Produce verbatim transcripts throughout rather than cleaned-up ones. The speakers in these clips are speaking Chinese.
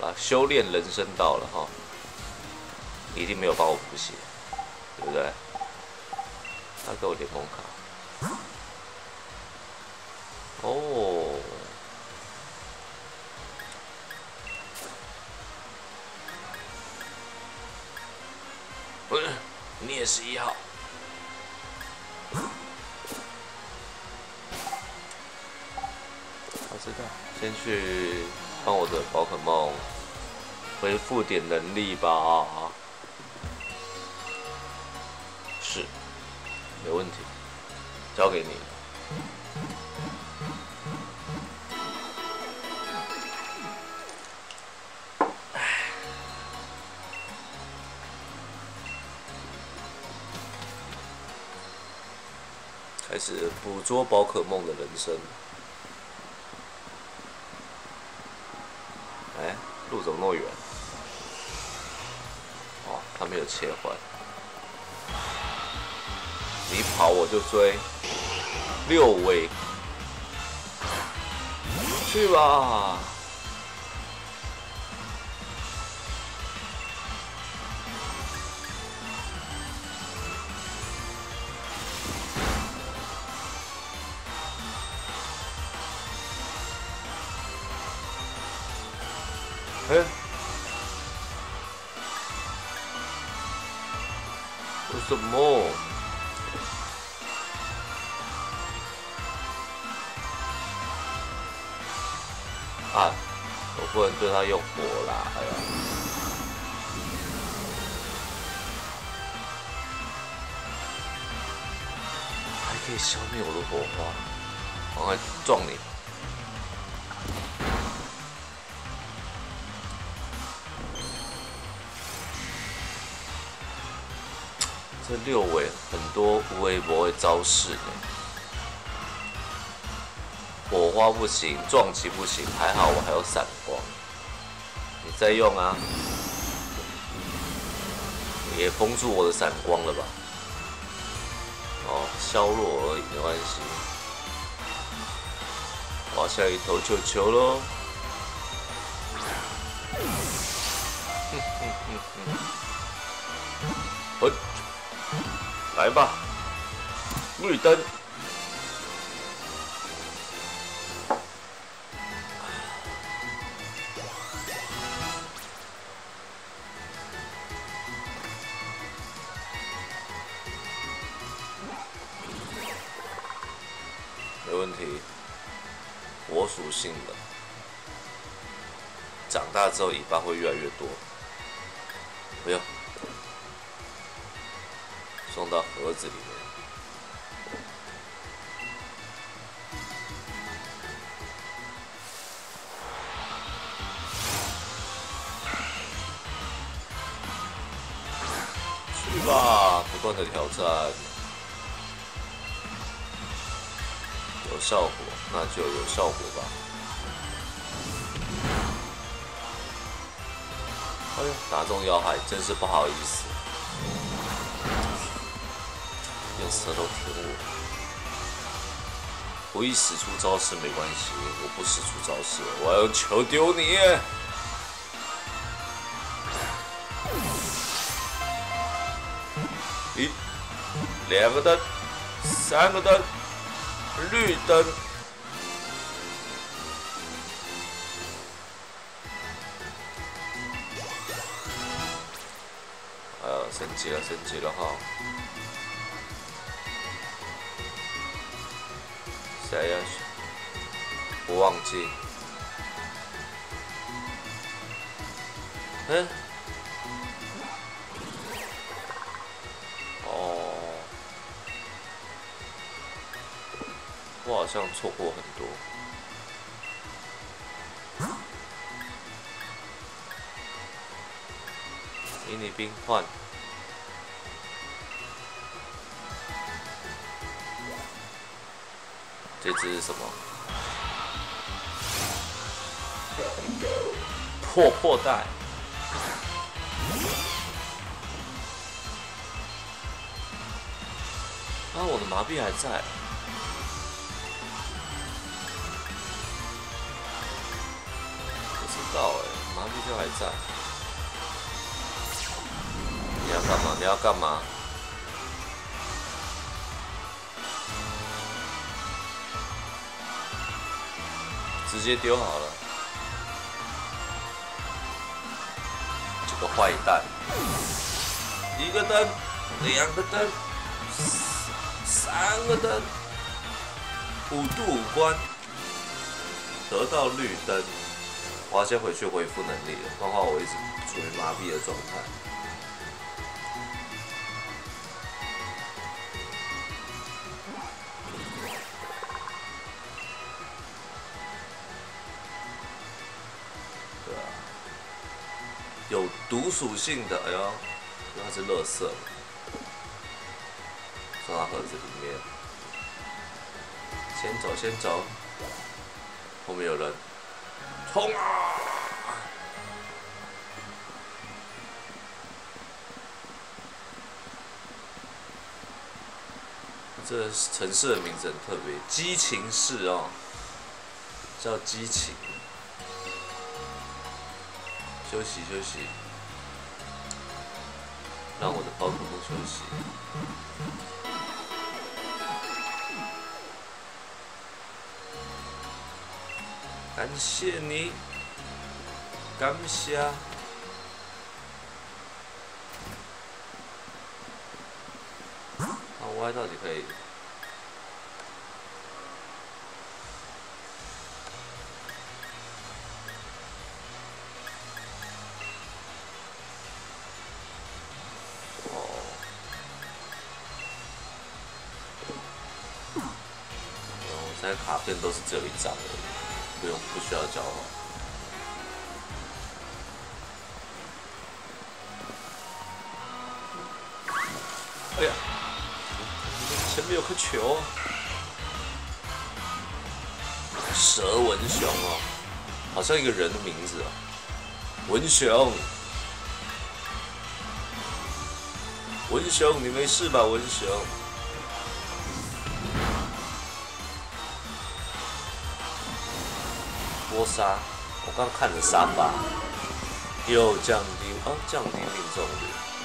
了，修炼人生到了哈，一定没有帮我补血，对不对？他给我联盟卡。哦。嗯，你也是一号。我知道，先去帮我的宝可梦恢复点能力吧。是，没问题，交给你。开始捕捉宝可梦的人生。哎，路怎么那么远？哦，他没有切换。你跑我就追。六位，去吧。哎，为什么？啊，我不能对他用火啦！哎呀，还可以消灭我的火花，往来撞你。这六尾很多无微博的招式呢，火花不行，撞击不行，还好我还有闪光。你再用啊，也封住我的闪光了吧？哦，削弱而已，没关系。哇，下一头球球喽！哼哼哼哼，我。来吧，绿灯。没问题，火属性的，长大之后尾巴会越来越多。不要。送到盒子里面。去吧，不断的挑战，有效果，那就有效果吧。哎呦，打中要害，真是不好意思。用舌头舔我，不易使出招式没关系，我不使出招式，我要用球丢你。一、两个灯，三个灯，绿灯。哎呀，升级了，升级了哈！下下去，不忘记。嗯。哦，我好像错过很多。迷你兵换。这只是什么？破破带。啊，我的麻痹还在。不知道哎，麻麻痹就还在。你要干嘛？你要干嘛？直接丢好了。这个坏蛋！一个灯，两个灯，三个灯，五度五关，得到绿灯。我要先回去恢复能力了，不然的话我一直处于麻痹的状态。对啊，有毒属性的，哎呦，那是垃圾，放到盒子里面。先走，先走，后面有人，冲啊！这城市的名字很特别，激情市哦，叫激情。休息休息，让我的宝可梦休息。感谢你，感谢。啊，我到底可以？现在卡片都是只有一张而已，不用不需要交换。哎呀，前面有颗球，蛇文雄哦，好像一个人的名字哦，文雄，文雄，你没事吧，文雄？波沙，我刚看着沙发，又降低哦，降低命中率。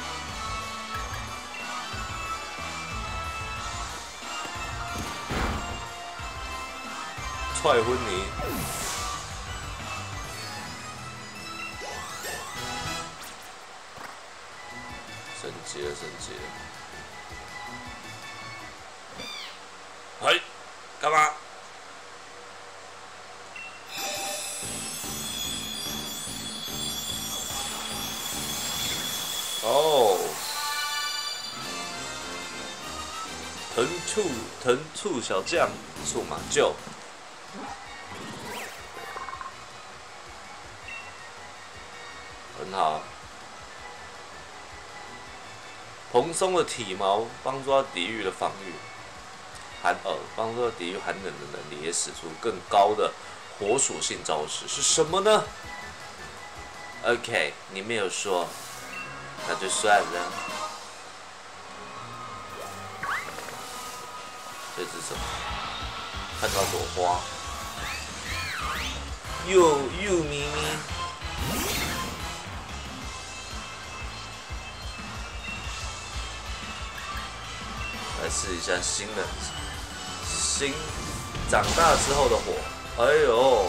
踹昏你！升级了，升级了！嘿，干嘛？哦，藤醋藤醋小将，数码救。很好。蓬松的体毛帮助它抵御了防御，寒呃帮助它抵御寒冷的能力，也使出更高的火属性招式，是什么呢 ？OK， 你没有说，那就算了。这是什么？看到朵花，又又咪咪。来试一下新的新长大之后的火，哎呦，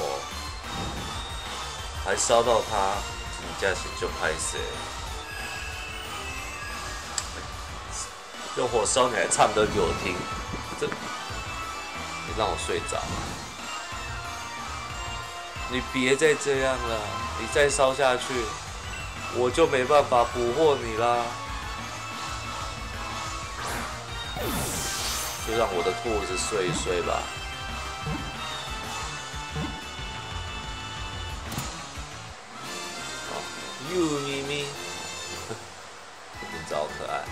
还烧到它，你价钱就拍死。用火烧你还唱歌给我听，这你让我睡着。你别再这样了，你再烧下去，我就没办法捕获你啦。就让我的兔子睡一睡吧。好，又咪咪，名字好可爱。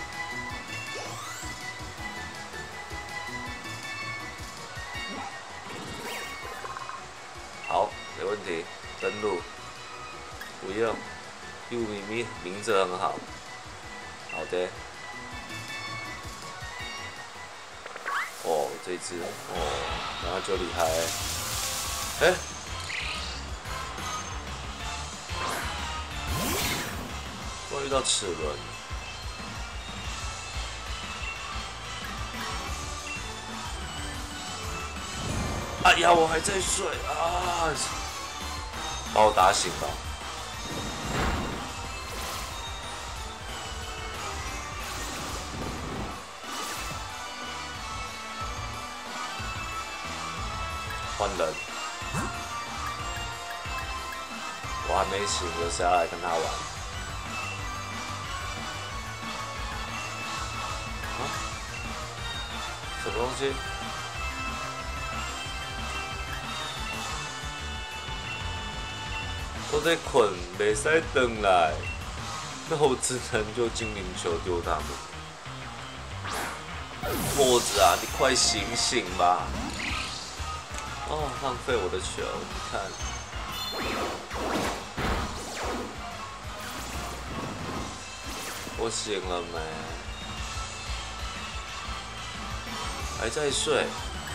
好，没问题，登录。不用，又咪咪名字很好。好的。哦，这一只哦，然后就厉害。哎、欸， 遇到齿轮。哎呀，我还在睡啊！把我打醒吧。换人。我还没醒，有谁要来跟他玩？啊？什么东西？都在困，没使回来，那我只能就精灵球丢他们。墨子啊，你快醒醒吧！哦，浪费我的球，你看。我醒了没？还在睡。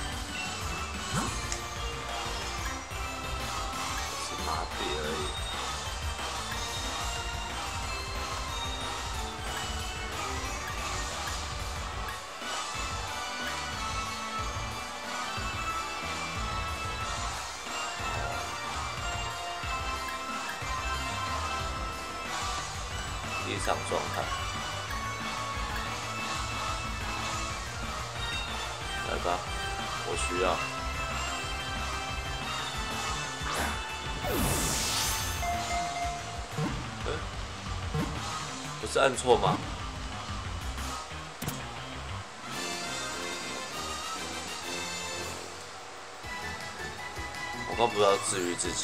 是麻痹而已。异常状态。来吧，我需要。欸、不是按错吗？我刚不是要治愈自己。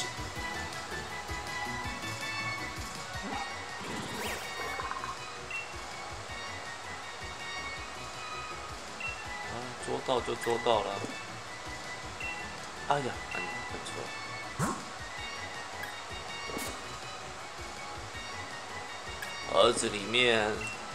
捉到就捉到了。哎呀，按按错了。盒子里面。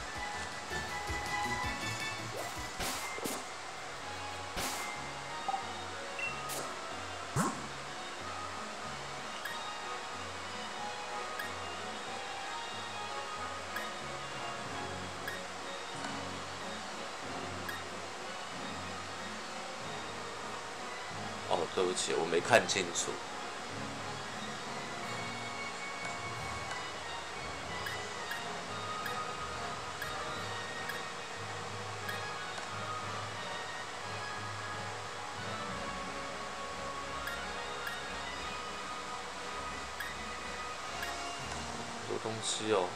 哦，对不起，我没看清楚。有东西哦。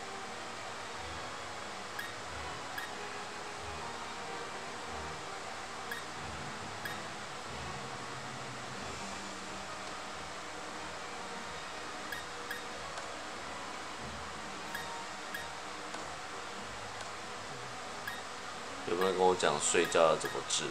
有没有人跟我讲睡觉要怎么治？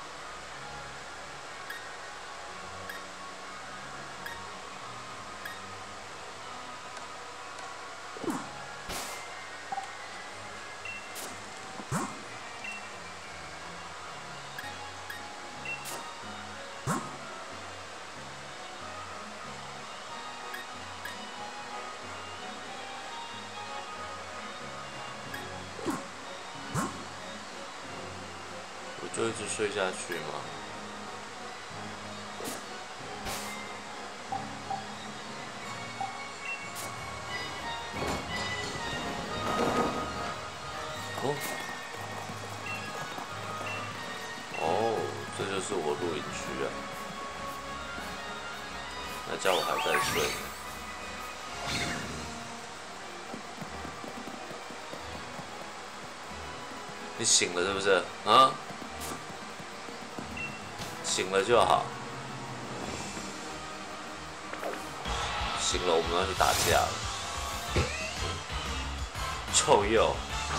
就一直睡下去吗？哦，哦，这就是我露营区啊。那叫我还在睡。你醒了是不是？啊？醒了就好。醒了，我们要去打架了。臭鼬。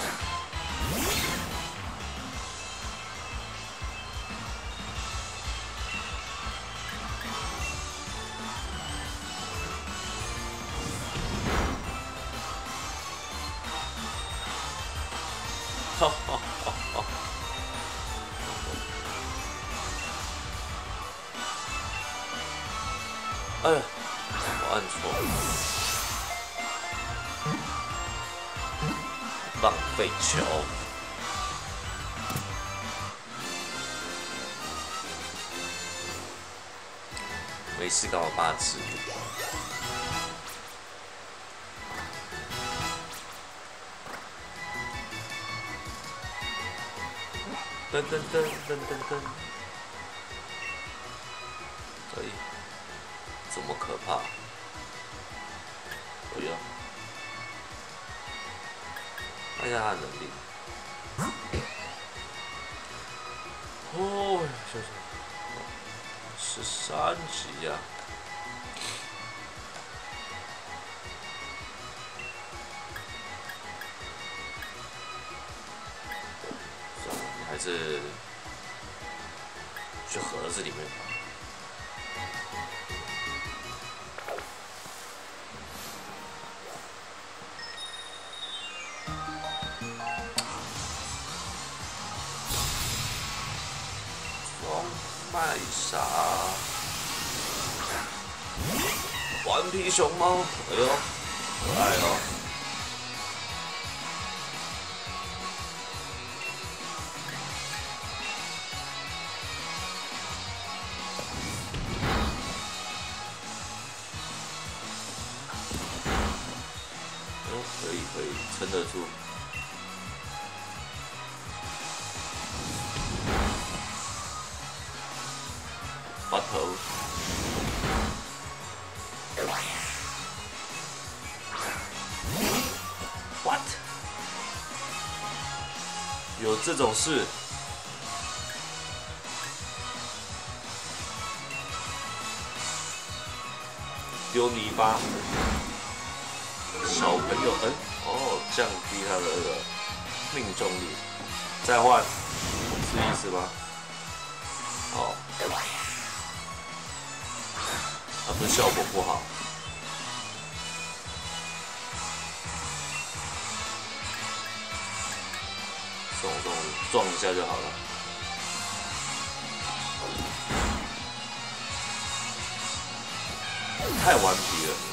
哈哈哈哈！哎呀，我按错了。 浪费球。没事干嘛把它吃？噔噔噔噔噔噔，可以，这么可怕？哎呀，看一下他的能力。哦，小小，十三级呀！算了，你还是去盒子里面吧。 麦莎，顽皮熊猫，哎呦，可爱哦！哦，可以可以，撑得住。 拔头 ，what？ 有这种事？丢泥巴，小朋友，哎、欸，哦，降低他的那个命中率，再换，是意思吗？好。 啊，不是效果不好，这种这种撞一下就好了。太顽皮了。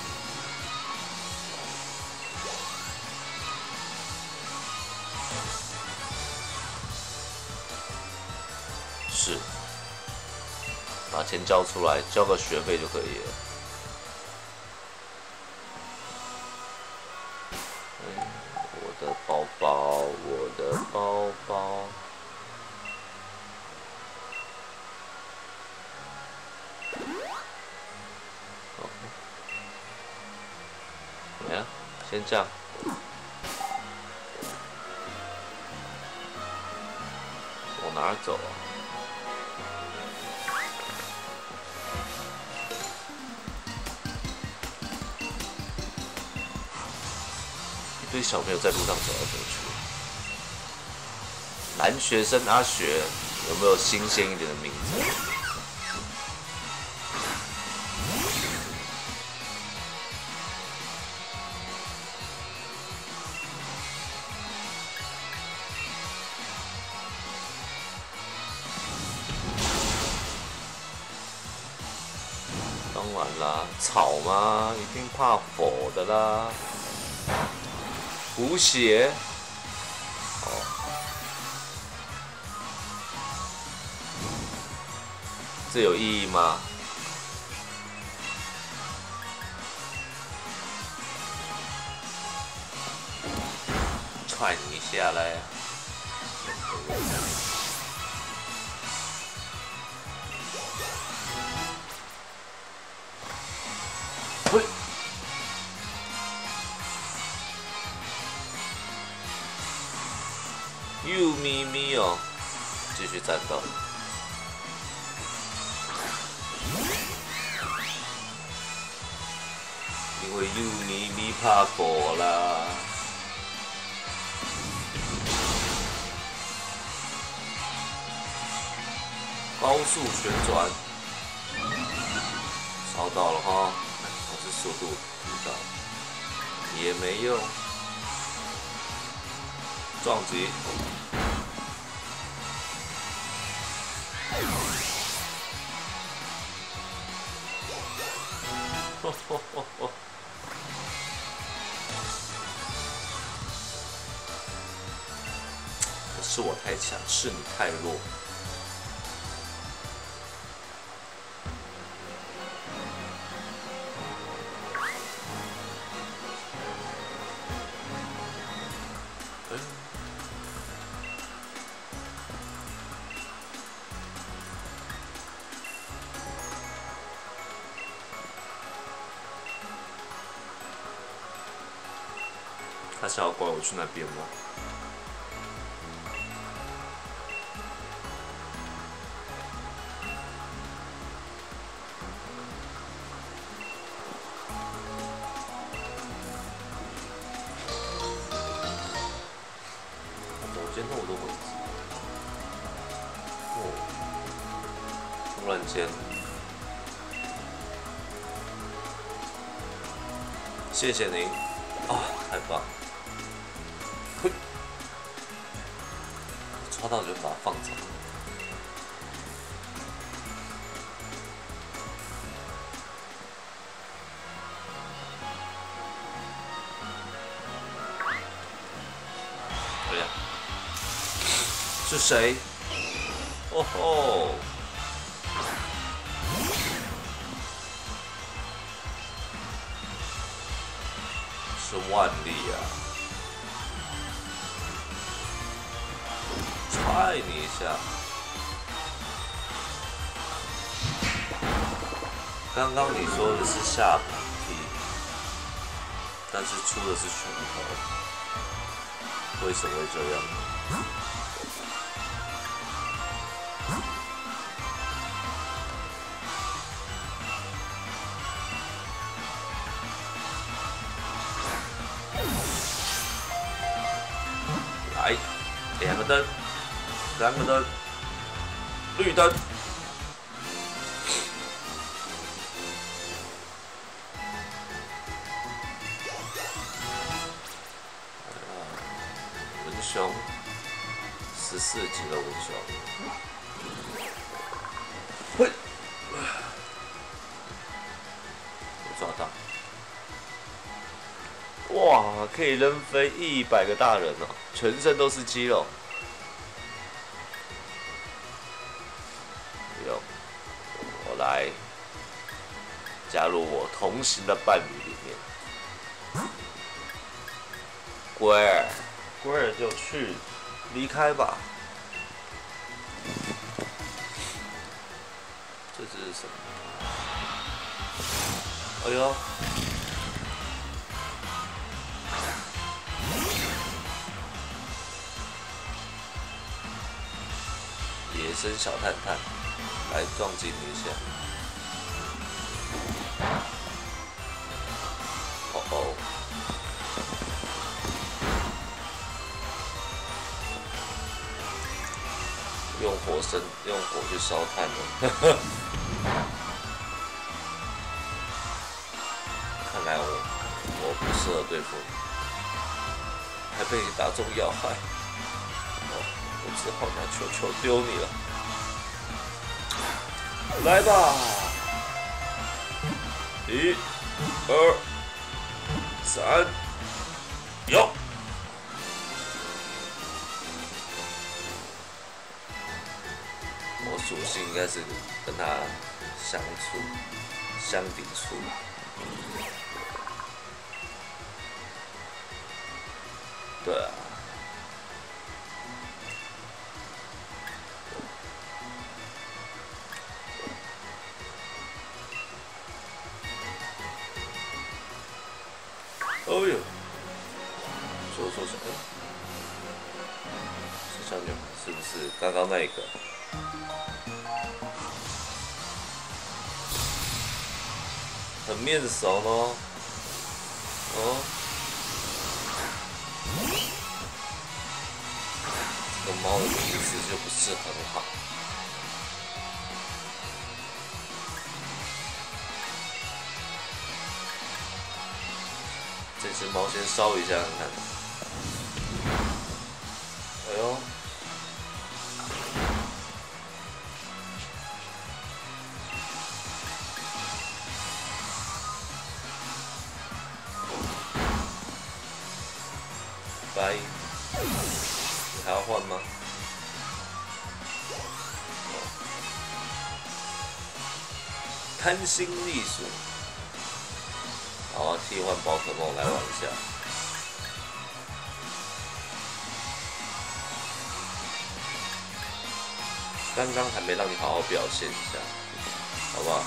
是。 把钱交出来，交个学费就可以了。嗯，我的包包，我的包包。怎么样？先这样。往哪儿走啊？ 一堆小朋友在路上走来走去。男学生阿雪有没有新鲜一点的名字？当然啦，草嘛，一定怕火的啦。 补血，哦，这有意义吗？踹你一下来。嘿。 又咪咪哦，继续战斗。因为又咪咪怕火啦。高速旋转，烧到了哈，还是速度提高，也没用。撞击。 吼吼吼吼！ 是我太强，是你太弱。嗯，他想要拐我去那边吗？那么多文字，哦，突然间，谢谢您，啊，太棒！嘿，抓到就把它放走。对呀。是谁？哦吼！是万历啊！踹你一下。刚刚你说的是下盘踢，但是出的是拳头，为什么会这样？来，两个灯，三个灯，绿灯。文雄，十四级的文雄。喂，抓到。哇，可以扔飞一百个大人哦，全身都是肌肉。有，我来加入我同行的伴侣里面。龟儿，龟儿就去离开吧。这只是什么？哎呦！野生小探探，来撞击你一下。哦哦，用火生，用火去烧炭了。看来我我不适合对付你，还被你打中要害。我只好拿球球丢你了，来吧！一、二、三，有！我属性应该是跟他相处、相抵触。对啊。哦呦，说说什么？是小女孩是不是？刚刚那一个？很面熟咯。哦，这个猫的名字就不是很好。这只猫先烧一下看看。哎呦！拜。你还要换吗？ 贪心隶属。好，替换宝可梦来玩一下。刚刚还没让你好好表现一下，好不好？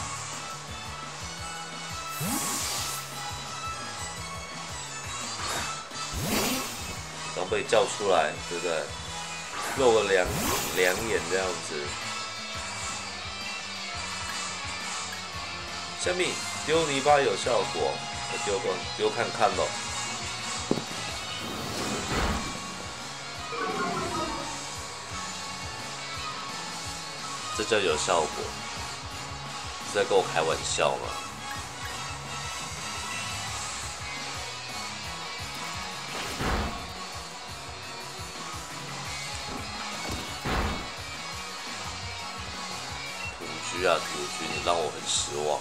刚被叫出来，对不对？露个两两眼这样子。下面丢泥巴有效果，丢个丢看看咯。这叫有效果？是在跟我开玩笑吗？土居啊土居，你让我很失望。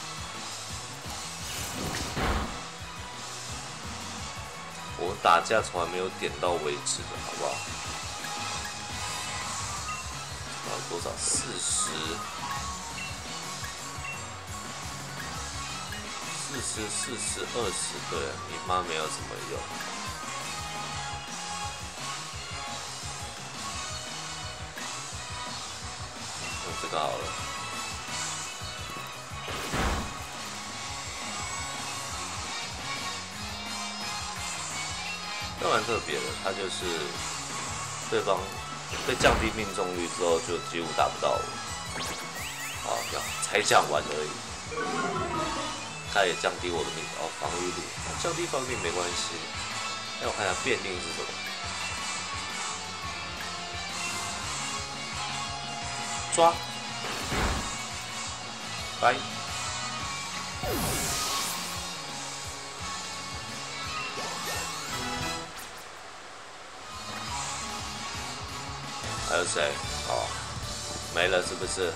我打架从来没有点到为止的，好不好？啊，多少？四十，四十，四十，二十，对，你妈没有什么用。用这个好了。这蛮特别的，它就是对方被降低命中率之后，就几乎打不到我。好，才讲完而已。它也降低我的命哦，防御力，降低防御力没关系。那我看一下变令是什么？抓，拜。还有谁？哦，没了是不是？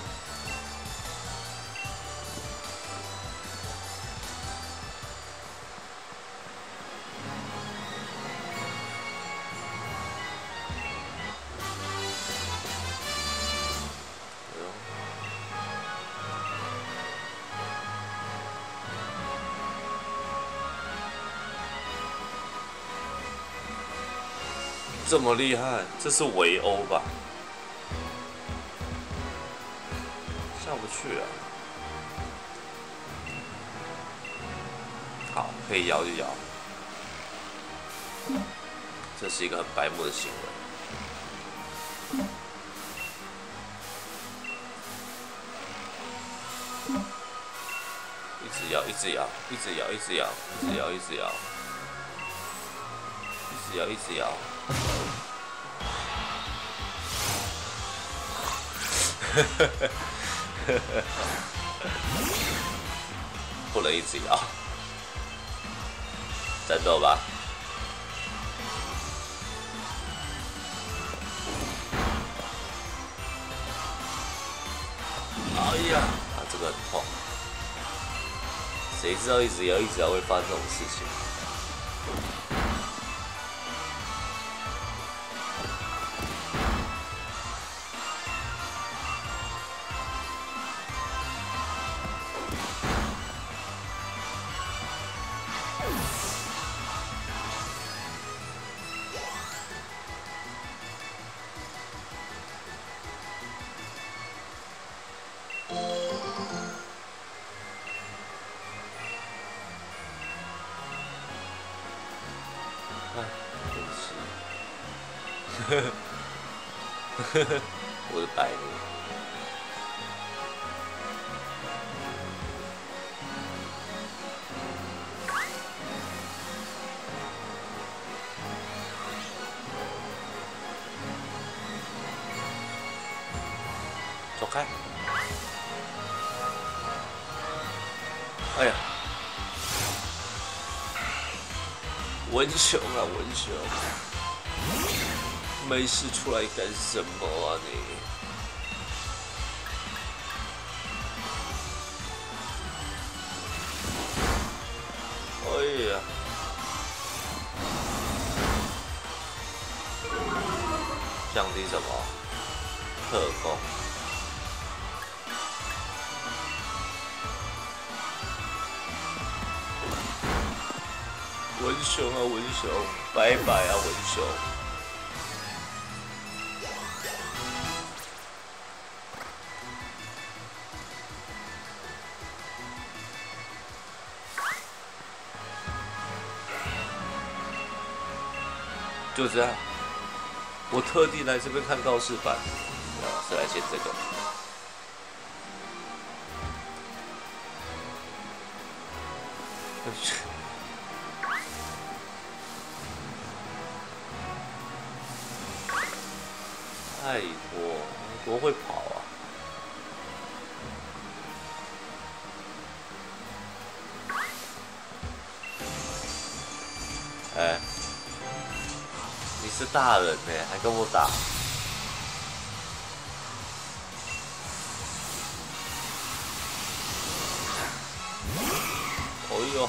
这么厉害，这是围殴吧？下不去啊！好，可以摇就摇。这是一个很白目的行为。一直摇，一直摇，一直摇，一直摇，一直摇，一直摇，一直摇，一直摇。不能一直摇，战斗吧！哎呀，啊，这个很痛。谁知道一直摇一直摇会发生这种事情？哎，对不起，呵呵呵呵，我的白目。走开！哎呀！文雄啊，文雄，没事出来干什么啊你？哎呀，降低什么？特攻。 文雄啊，文雄，拜拜啊，文雄。就这样，我特地来这边看告示板，是来签这个。太多，多会跑啊！哎、欸，你是大人呢、欸，还跟我打？哦呦！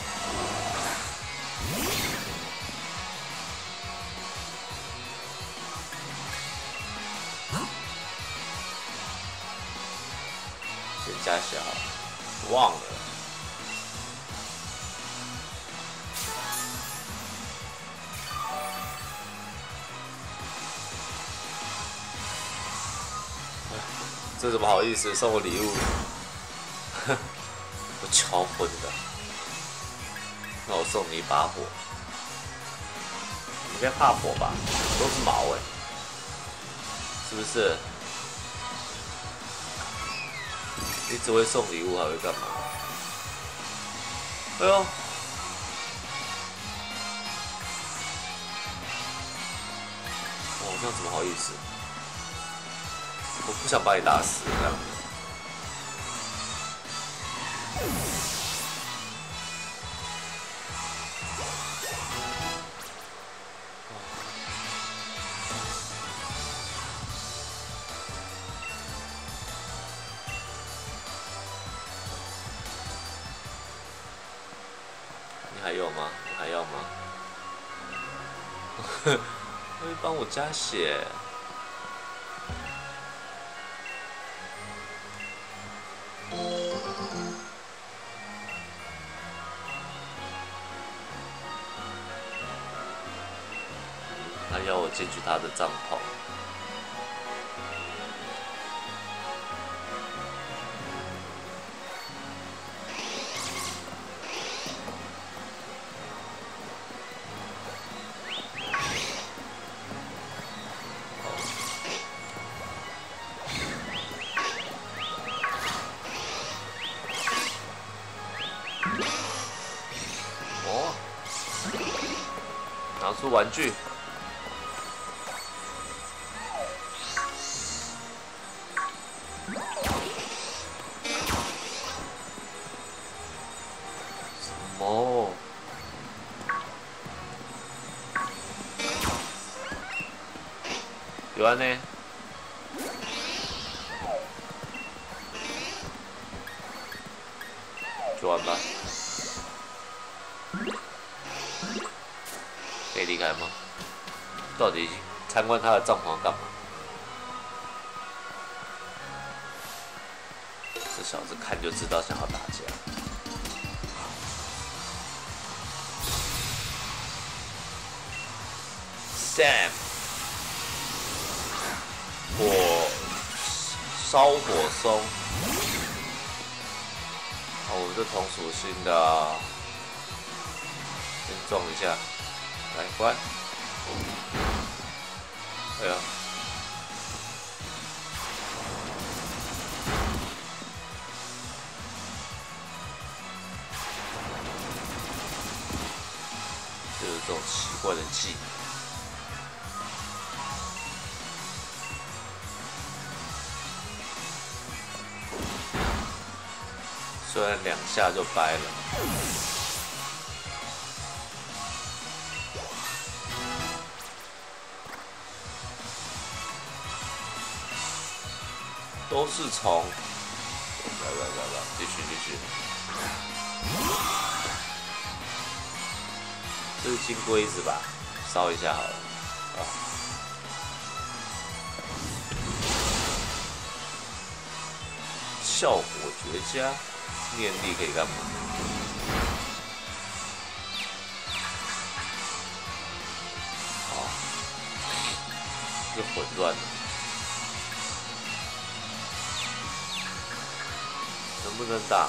先加小，忘了。这怎么好意思送我礼物？我求婚的，那我送你一把火。你应该怕火吧？都是毛哎、欸，是不是？你只会送礼物，还会干嘛？哎呦！哦，那怎么好意思？我不想把你打死，这样。你还有吗？你还要吗？会帮我加血。他要我进去他的帐篷。哦，拿出玩具。哦，有安呢？就完吧。可以离开吗？到底参观他的帐篷干嘛？这小子看就知道想要打架。Sam， 火烧火松，哦，我这同属性的、啊，先撞一下，来关，哎呀，就是这种奇怪的技。虽然两下就掰了，都是虫。来来来来，继续继续。这是金龟子吧？烧一下好了。啊。效果绝佳。念力可以干嘛？ 是混乱的，能不能打？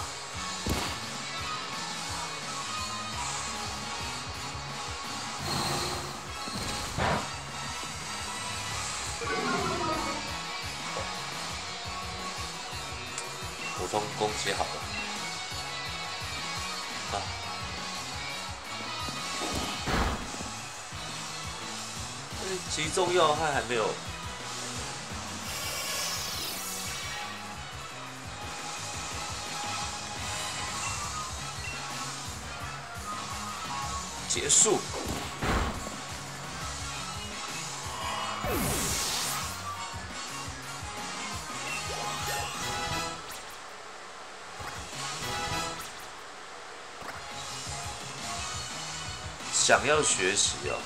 普通攻击好了。啊！击中要害还没有。结束。想要学习哦。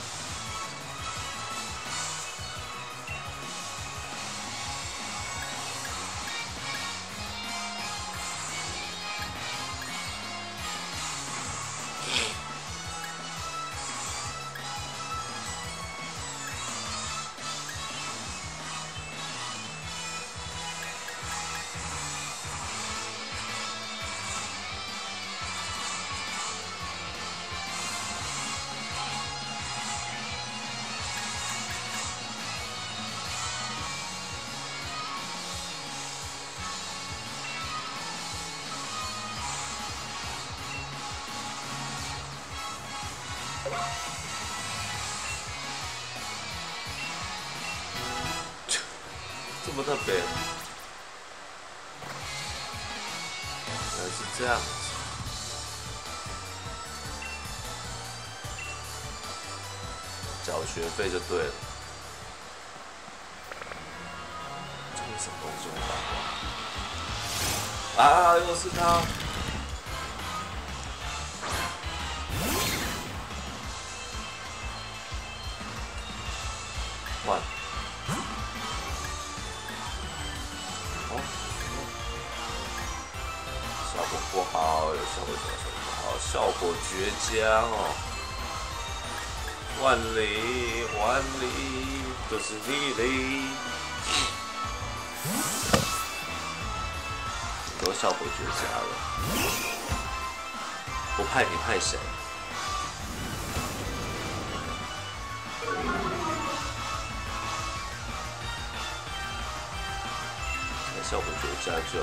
这么特别，原来是这样子。缴学费就对了。这是什么东西？啊，又是他！换。效果不好，有效果什么什么不好？效果绝佳哦！万里万里都是你的，都效果绝佳了。不派你派谁？效果绝佳就。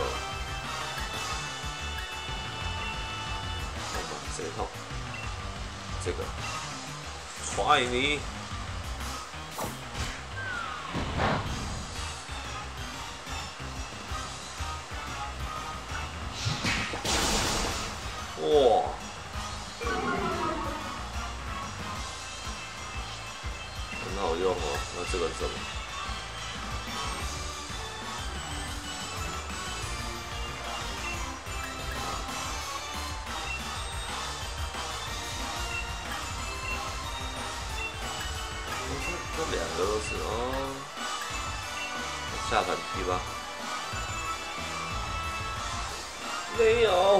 谁痛？这个，踹你！哇！很好用哦。那这个怎么？这两个都是哦，下反击吧。没有。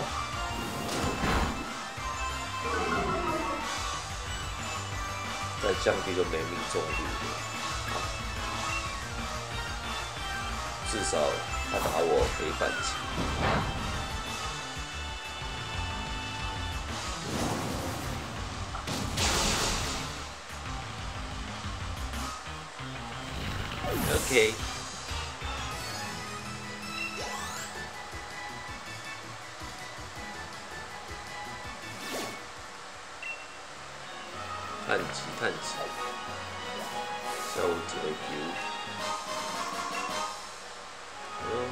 再降低就没命中率了。至少他打我可以反击。OK， 探奇探奇，小姐球，嗯，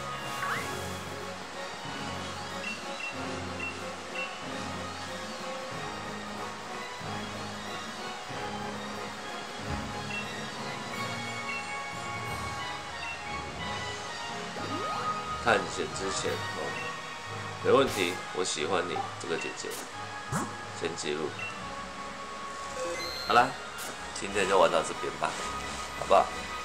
探险之前哦，没问题，我喜欢你这个姐姐，先记录。好啦，今天就玩到这边吧，好不好？